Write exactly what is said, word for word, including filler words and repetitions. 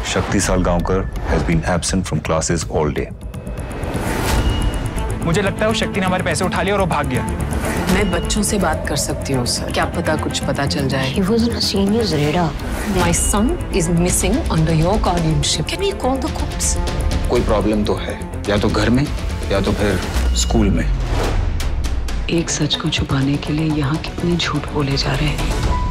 Shakti Salgaonkar has been absent from classes all day. मुझे लगता है वो शक्ति ने हमारे पैसे उठा लिए और वो भाग गया। मैं बच्चों से बात कर सकती हूँ सर, क्या पता कुछ पता चल जाए। He was on a senior's radar. My son is missing under your guardianship. Can we call the cops? कोई प्रॉब्लम तो है, या तो घर में या तो फिर स्कूल में। एक सच को छुपाने के लिए यहाँ कितने झूठ बोले जा रहे हैं।